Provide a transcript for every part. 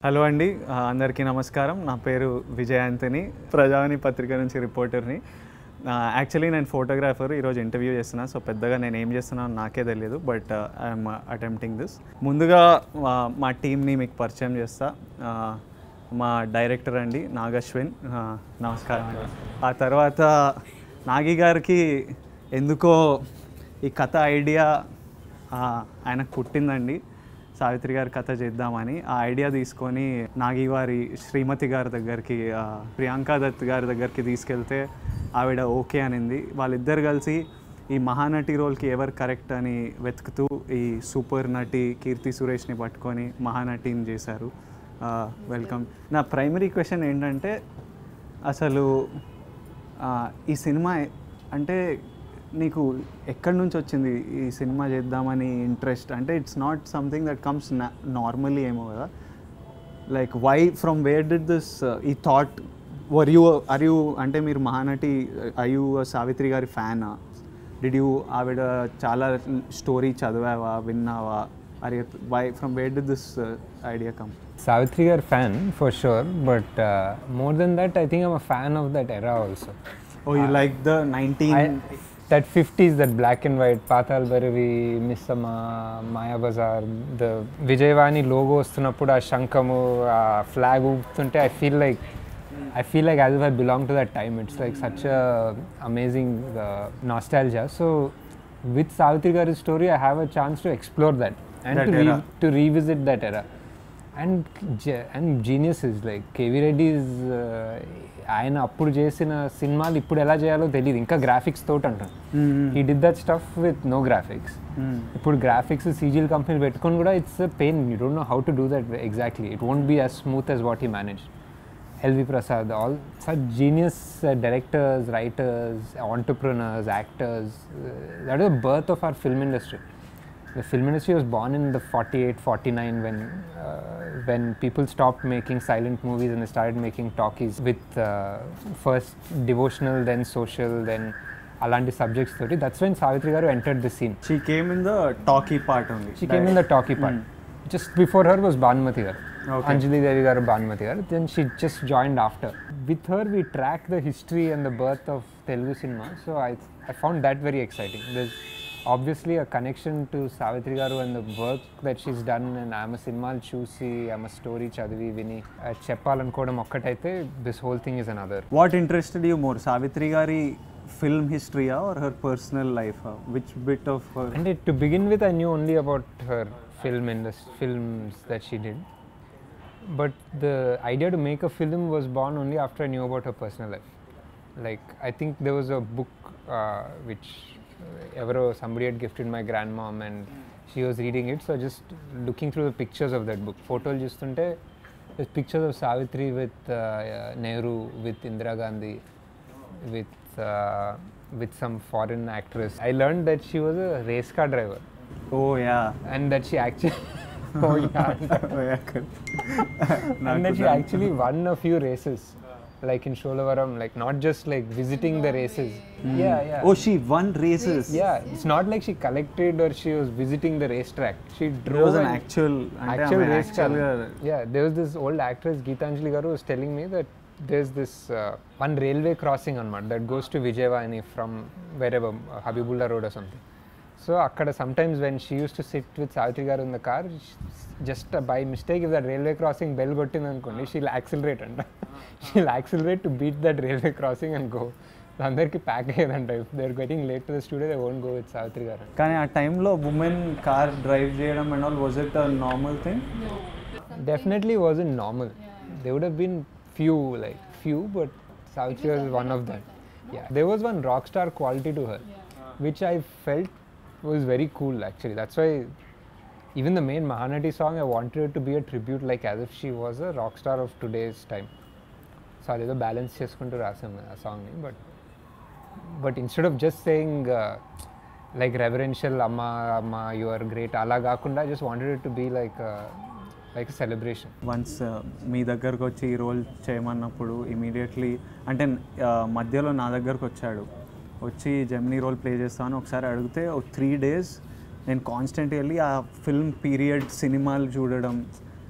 Hello అండి, అందరికీ నమస్కారం. నా పేరు విజయ్ యాంథనీ, ప్రజావాణి పత్రిక నుంచి రిపోర్టర్ని. యాక్చువల్లీ నేను ఫోటోగ్రాఫర్. ఈరోజు ఇంటర్వ్యూ చేస్తున్నా. సో పెద్దగా నేను ఏం చేస్తున్నానో నాకే తెలియదు, బట్ ఐఎమ్ అటెంప్టింగ్ దిస్. ముందుగా మా టీంని మీకు పరిచయం చేస్తా. మా డైరెక్టర్ అండి నాగశ్విన్, నమస్కారం. ఆ తర్వాత నాగి గారికి ఎందుకో ఈ కథ ఐడియా ఆయనకు పుట్టిందండి. సావిత్రి గారి కథ చేద్దామని ఆ ఐడియా తీసుకొని నాగి వారి శ్రీమతి గారి దగ్గరికి, ప్రియాంక దత్ గారి దగ్గరికి తీసుకెళ్తే ఆవిడ ఓకే అనింది. వాళ్ళిద్దరు కలిసి ఈ మహానటి రోల్కి ఎవరు కరెక్ట్ అని వెతుకుతూ ఈ సూపర్ నటి కీర్తి సురేష్ని పట్టుకొని మహానటిని చేశారు. వెల్కమ్. నా ప్రైమరీ క్వశ్చన్ ఏంటంటే, అసలు ఈ సినిమా అంటే నీకు ఎక్కడి నుంచి వచ్చింది ఈ సినిమా చేద్దామని ఇంట్రెస్ట్? అంటే it's not something that comes normally ఏమో కదా. Like why, from where did this ఈ థాట్? ఆర్ యూ అంటే మీరు మహానటి, ఆర్ యూ సావిత్రి గారి ఫ్యానా? డిడ్ యూ ఆవిడ చాలా స్టోరీ చదివావా, విన్నావా? Are you from where did this idea come? Savitri Gar fan for sure, but more than that, I think I'm a fan of that era also. Oh, you like the 19... that 50s, that black and white, Patal Bhairavi, Missama, Maya Bazaar, the Vijayavani logo వస్తున్నప్పుడు ఆ శంఖము, ఆ flag ఊపుతుంటే I feel like as if I belong to that time. It's like such a amazing nostalgia. So with Savitri Gar's story, I have a chance to explore that and to revisit that era. And geniuses like KV Reddy is ఆయన అప్పుడు చేసిన సినిమాలు ఇప్పుడు ఎలా చేయాలో తెలియదు, ఇంకా graphics తోటి అంటాను. He did that stuff with no graphics. ఇప్పుడు గ్రాఫిక్స్ సీజీఎల్ కంపెనీలు పెట్టుకొని కూడా it's pain. You don't know how to do that exactly. It won't be as smooth as what he manage. LV Prasad, all such genius directors, writers, entrepreneurs, actors. That is the birth of our film industry. The film industry was born in the 48-49 when people stopped making silent movies and they started making talkies with first devotional, then social, then alanti subjects thoti. That's when Savitri Garu entered the scene. She came in the talkie part only. She came in the talkie part. Just before her was Bhanumati Garu. Okay. Anjali Devi Garu, Bhanumati Garu. Then she just joined after. With her we tracked the history and the birth of Telugu cinema. So I found that very exciting. There's obviously a connection to Savitri Garu and the work that she's done, and I'm a cinema chusi, I'm a story chadivi vini cheppalanukodam okkataithe this whole thing is another. What interested you more, Savitri Gari film history or her personal life? Which bit of her? And to begin with, I knew only about her films that she did, but the idea to make a film was born only after I knew about her personal life. Like, I think there was a book which somebody had gifted my grandmom and she was reading it, so just looking through the pictures of that book, photos justunte there's pictures of Savitri with Nehru, with Indira Gandhi, with some foreign actress. I learned that she was a race car driver. Oh yeah. And that she actually oh yeah and that she actually won a few races, like in Sholavaram, like not just like visiting the races. Yeah. Oh, she won races. Yeah, it's not like she collected or she was visiting the racetrack. She drove. It was an actual race car. Yeah, there was this old actress Geetanjali Garu was telling me that there's this one railway crossing on Mad that goes to Vijayavani from wherever, Habibullah Road or something. So akkada sometimes when she used to sit with Savitri Garu in the car, just by mistake, if that railway crossing bell gottin anukondi, she'll accelerate and she'll accelerate to beat that railway crossing and go. Andarki pack ayadanta. If they're getting late to the studio, they won't go with Savitri Garu. Kani aa time lo women car drive cheyadam and all, was it a normal thing? Definitely wasn't normal. There would have been few, but Savitri was one of them. Yeah, there was one rock star quality to her, which I felt was very cool actually. That's why even the main Mahanati song, I wanted it to be a tribute, like as if she was a rock star of today's time. So I did balance cheskuntu rasam a song ni, but instead of just saying like reverential amma you are great ala gaakunda, I just wanted it to be like a celebration. Once మీ దగ్గరకు వచ్చి ఈ role చేయమన్నప్పుడు immediately అంటే మధ్యలో నా దగ్గరకు వచ్చి Gemini role play చేస్తాను ఒకసారి అడిగితే 3 days నేను కాన్స్టెంట్గా వెళ్ళి ఆ ఫిల్మ్ పీరియడ్ సినిమాలు చూడడం,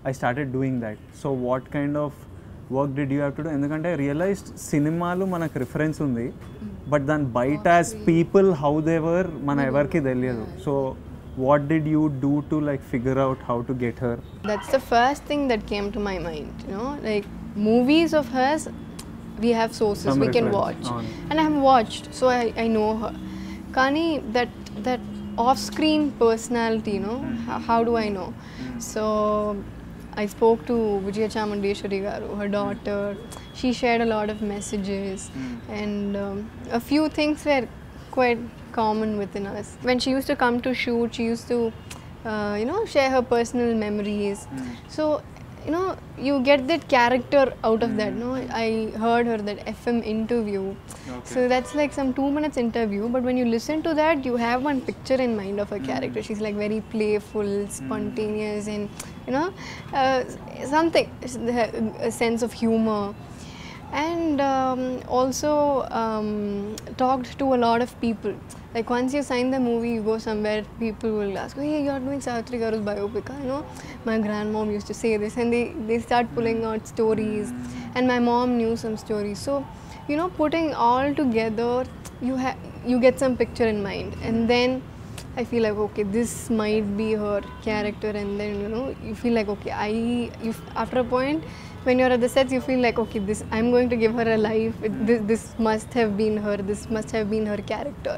I started doing that. So what kind of work did you have to do? ఎందుకంటే I realized సినిమాలు మనకు రిఫరెన్స్ ఉంది, బట్ దాని బయట as people how they were మన ఎవరికి తెలియదు. So what did you do to like figure out how to get her? That's the first thing that came to my mind, you know, like movies of hers, we have sources, Some we can reference watch. on. And I have watched, so I know her. Kani, that off-screen personality, you know, how do I know? So I spoke to Vijaya Chamundeshwari garu, her daughter. She shared a lot of messages, and a few things were quite common within us. When she used to come to shoot, she used to, you know, share her personal memories. So, you know, you get that character out of that, no? I heard her that FM interview. So that's like some 2 minutes interview, but when you listen to that, you have one picture in mind of her character. She's like very playful, spontaneous, and you know, something, a sense of humor. And also talked to a lot of people. Like once you sign the movie, you go somewhere, people will ask, hey, you're doing Savitri Garu's biopic, you know, my grandmom used to say this, and they start pulling out stories, and my mom knew some stories. So, you know, putting all together, you get some picture in mind, and then I feel like, okay, this might be her character, and then, you know, you feel like, okay, after a point, when you're at the sets, you feel like, okay, I'm going to give her a life. This must have been her. This must have been her character.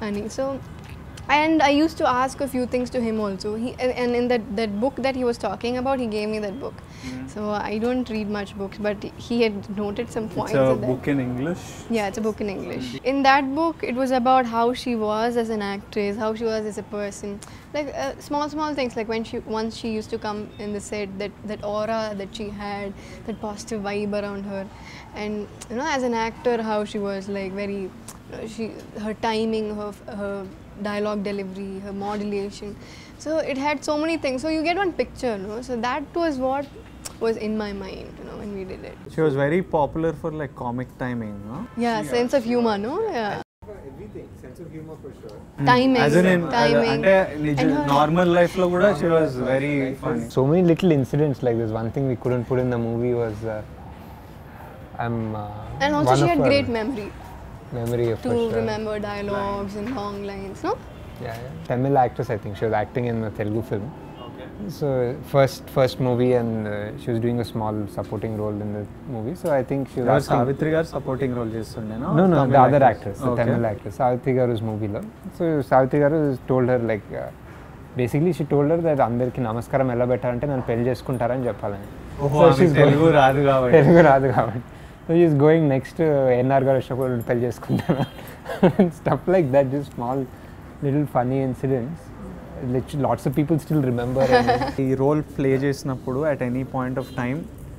And I used to ask a few things to him also. And in that book that he was talking about, he gave me that book. So I don't read much books, but he had noted some points. It's a in that. book in English? Yeah, it's a book in English. In that book, it was about how she was as an actress, how she was as a person. Like small things, like once she used to come in the set, that aura that she had, that positive vibe around her. And, you know, as an actor, how she was like very, her timing, her dialogue delivery, her modulation. So it had so many things. So you get one picture, no? So that was what was in my mind, you know, when we did it. She was very popular for like comic timing, no? Yeah, sense of humor, no? Yeah. Everything, sense of humor for sure. Timing, As in timing. అంటే And her- normal life లో కూడా she was very funny. So many little incidents like this. One thing we couldn't put in the movie was And also one she of had her great memory memory of to for sure. remember dialogues and long lines, no? Yeah. Tamil actress, I think. She was acting in a Telugu film. So first movie, and she was doing a small supporting role in the movie. So I think she was asking, Savitri garu supporting role చేస్తుండేనా? no, Tamil the other actress. actress, the Okay. Tamil actress, Savitri Garu's movie lo. So Savitri Garu told her like, basically she told her that అందరికి నమస్కారం ఎలా పెట్టాలంటే నన్ను పెళ్లి చేసుకుంటారని చెప్పాలని. ఓహో, So ఆమె she's తెలుగు రాదు కాబట్టి. తెలుగు రాదు కాబట్టి. So she's going next to NR garu వచ్చినప్పుడు పెళ్లి చేసుకుంటాను. Stuff like that, just small little funny incidents. Lots of people still remember. ఈ రోల్ ప్లే చేసినప్పుడు at any point of time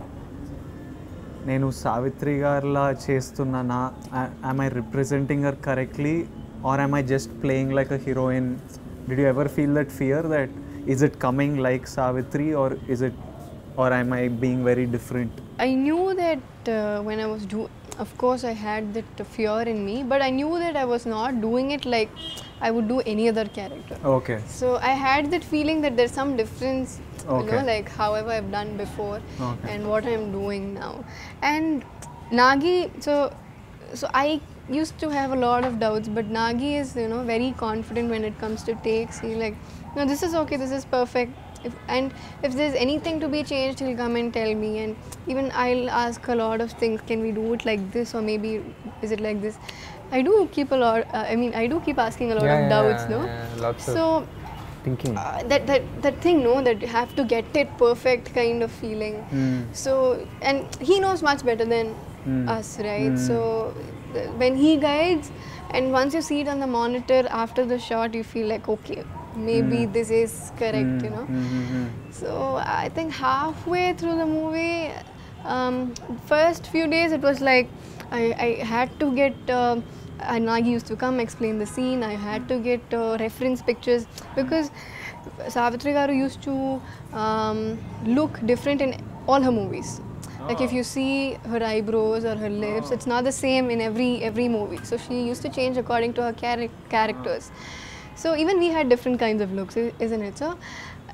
నేను సావిత్రి గారిలా చేస్తున్నానా, am I representing her correctly, or am I just playing like a heroine? Did you ever feel that fear that is it coming like Savitri, or am I being very different? I knew that when I was of course I had that fear in me, but I knew that I was not doing it like I would do any other character. Okay. So I had that feeling that there's some difference, you Okay. know, like however I've done before Okay. and what I'm doing now. And Nagi, so I used to have a lot of doubts, but Nagi is, you know, very confident when it comes to takes. He's like, no, this is okay, this is perfect. If there's anything to be changed, he'll come and tell me, and even I'll ask a lot of things. Can we do it like this, or maybe is it like this? I do keep I do keep asking a lot of doubts, no? Lots So of thinking. that thing, no, that you have to get it perfect kind of feeling. So, and he knows much better than us, right? So when he guides, and once you see it on the monitor after the shot, you feel like, okay, maybe this is correct, you know. So I think halfway through the movie, first few days it was like I had to get Nagi used to come explain the scene. I had to get reference pictures, because Savitri Garu used to look different in all her movies. Like if you see her eyebrows or her lips, it's not the same in every movie. So she used to change according to her characters. So even we had different kinds of looks, isn't it? So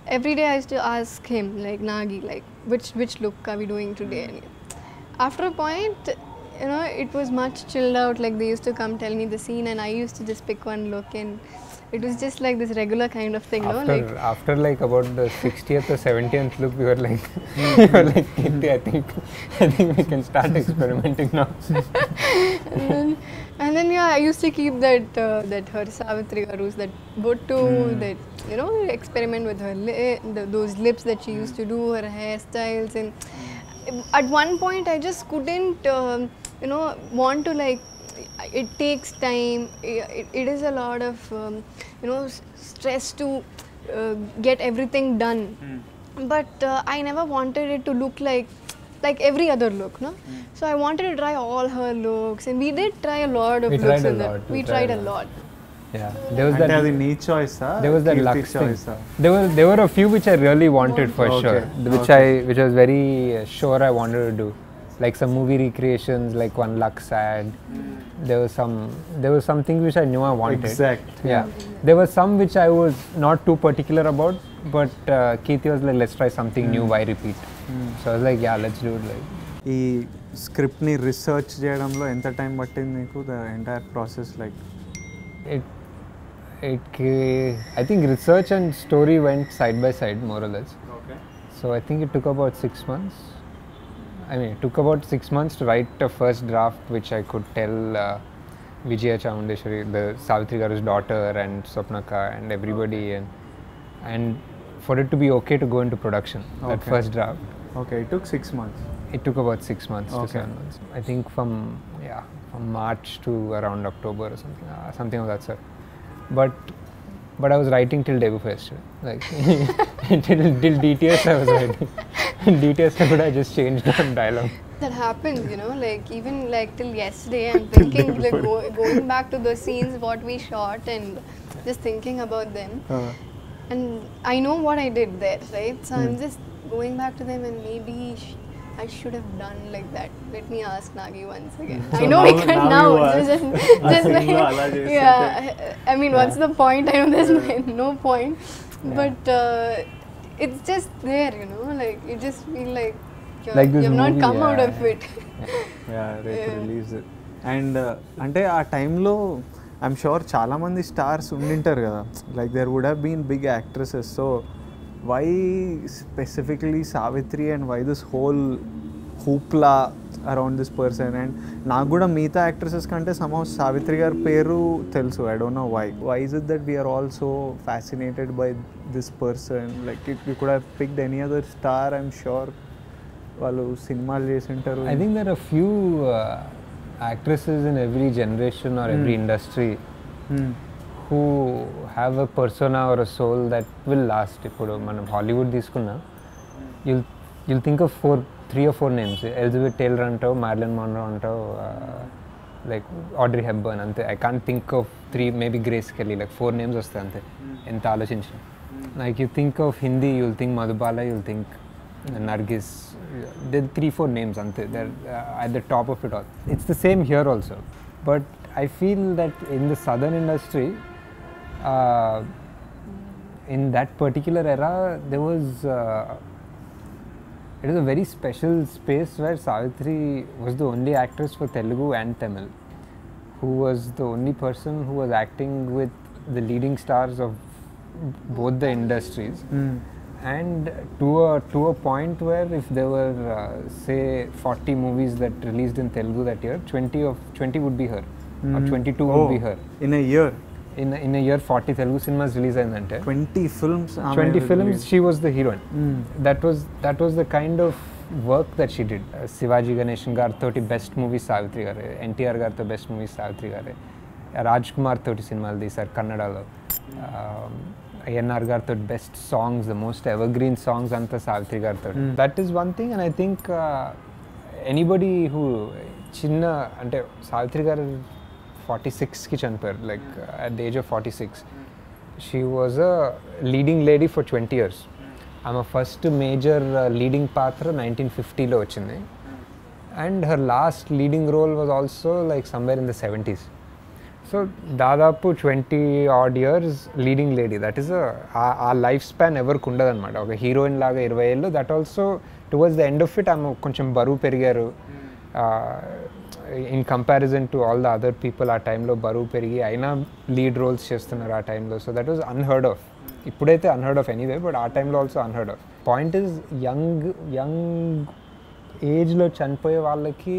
every day I used to ask him, like, Nagi, like, which look are we doing today? And after a point, you know, it was much chilled out. Like, they used to come tell me the scene, and I used to just pick one look, and it was just like this regular kind of thing, no? Like, After like about the 60th or 70th look, we were like, we were like, Kirti, I think we can start experimenting now. and then yeah, I used to keep that her Savitri Garu's, that bottu, that, you know, experiment with her those lips that she used to do, her hairstyles, and at one point I just couldn't you know, want to, like, it takes time, it is a lot of you know, stress to get everything done, but I never wanted it to look like every other look, no? So I wanted to try all her looks, and we did try a lot of We looks tried a in that. lot, We tried a lot. Yeah, there was అంటే that. అది నీ choice There was that Lux thing. Choice There were a few which I really wanted for Okay, sure, which I was very sure I wanted to do, like some movie recreations, like one Lux ad. There was some things which I knew I wanted. Exact. Yeah. There was some which I was not too particular about, but Kirti was like, let's try something new. Why repeat? So I was like, yeah, let's do it. Like, ఈ స్క్రిప్ట్ని research చేయడంలో ఎంత time పట్టింది నీకు, the entire process? Like I think research and story went side by side, more or less. Okay. So I think it took about 6 months. I mean, it took about 6 months to write a first draft, which I could tell Vijaya Chamundeshwari, the Savitri Garu's daughter, and Swapnaka, and everybody, and for it to be okay to go into production. That Okay. first draft, okay, it took 6 months. it took about 6 months to Okay. 7 months. I think from March to around October or something of that sort. But I was writing till day before yesterday. Like till DTS I was writing. DTS I just changed one dialogue. That happens, you know, like even like till yesterday, I'm thinking, like, going back to the scenes what we shot and just thinking about them. And I know what I did there, right? So I'm just going back to them, and maybe I should have done like that. Let me ask Nagi once again. So I know we now can't you now. ask. Just like, Asking ala chestunte. yeah. I mean, what's the point? I know there's no point. But it's just there, you know, like you just feel like Like this you've not movie, come out yeah. of it. రేపు release. And అంటే ఆ టైంలో I'm sure చాలామంది stars ఉండింటారు కదా, like there would have been big actresses. So why specifically Savitri, and why this whole hoopla around this person? And నాకు కూడా మిగతా యాక్ట్రెసెస్ కంటే సమ్హౌ సావిత్రి గారి పేరు తెలుసు. I don't know why is it that we're all so fascinated by this person? Like you could have picked any other star. I'm sure వాళ్ళు సినిమాలు చేసి ఉంటారు. I think there are a few actresses in every generation or every industry who have a persona or a soul that will last. ఇప్పుడు మనం Hollywood తీసుకున్నా, you'll think of 3 or 4 names. Elizabeth Taylor అంటావు, Marilyn Monroe అంటావు, like Audrey Hepburn, అంతే. I can't think of 3, maybe Grace Kelly, like 4 names వస్తాయి అంతే, ఎంత ఆలోచించిన. Like you think of Hindi, you'll think Madhubala, you'll think Nargis. There are 3-4 names ante. They're at the top of it all. It's the same here also. But I feel that in the southern industry, in that particular era, there was it was a very special space where Savitri was the only actress for Telugu and Tamil, who was the only person who was acting with the leading stars of both the industries. And to a point where if there were say 40 movies that released in Telugu that year, 20 would be her, or 22 would be her. In a year? In a year 40 Telugu cinemas release ayindante. 20 films? 20 films, she was the heroine. That was the kind of work that she did. Sivaji Ganeshan gar toti best movie Savitri gare, NTR gar to best movie Savitri gare, Rajkumar toti cinemalu teesaru Kannadalo, ANR gartho best songs, the most evergreen songs anta Savitri gartho. That is one thing. And I think anybody who chinna ante Savitri garu 46 ki chanipoyaru, like at the age of 46. She was a leading lady for 20 years. ఆమె first major leading పాత్ర 1950లో వచ్చింది, and her last leading role was also like somewhere in the 70s. So దాదాపు 20 odd years leading lady. That is ఆ life span ఎవరికి ఉండదు అనమాట. ఒక హీరోయిన్ లాగా 20 ఏళ్ళు. That also towards the end of it ఆమె కొంచెం బరువు పెరిగారు. In comparison to all the other people ఆ టైంలో బరువు పెరిగి అయినా లీడ్ రోల్స్ చేస్తున్నారు ఆ టైంలో. So that was unheard of. ఇప్పుడైతే అన్హర్డ్ ఆఫ్ ఎనీవే, బట్ ఆ టైంలో also unheard of. Point is young ఏజ్లో చనిపోయే వాళ్ళకి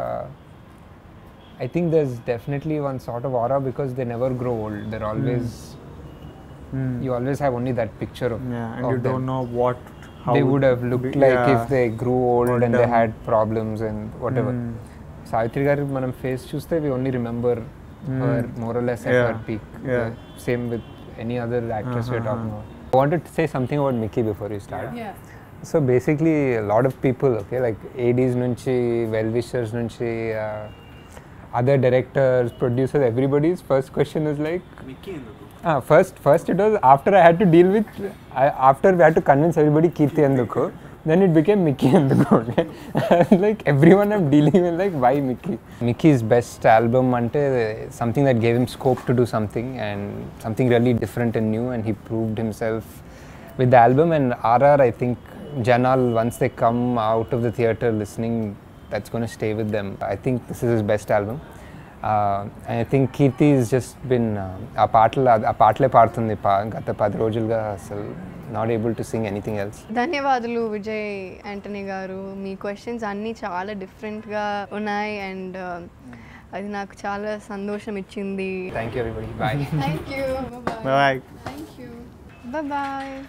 I think there's definitely one sort of aura because they never grow old. They're always, you always have only that picture of, and of you them. don't know what how They would have looked like if they grew old and they had problems and whatever. Savitri garu manam face chuste we only remember her more or less at her peak. Same with any other actress we're talking about. I wanted to say something about Mickey before you start. So basically a lot of people, okay, like ADs nunchi, well-wishers nunchi, other directors, producers, everybody's first question is like Mickey enduku. First it was after I had to deal with after we had to convince everybody Kirti enduku, then it became Mickey enduku. Like everyone I'm dealing with like why Mickey. Mickey's best album ante something that gave him scope to do something and something really different and new, and he proved himself with the album. And RR, I think Janal, once they come out of the theatre listening, that's going to stay with them. I think this is his best album. And I think Kirti has just been a paatle paartundi gata 10 రోజులుగా అసలు not able to sing anything else. ధన్యవాదాలు Vijay Antony గారు. మీ questions అన్నీ చాలా డిఫరెంట్గా ఉన్నాయి and అది నాకు చాలా సంతోషం ఇచ్చింది. Thank you everybody. Bye. Thank you. bye. Thank you. Bye.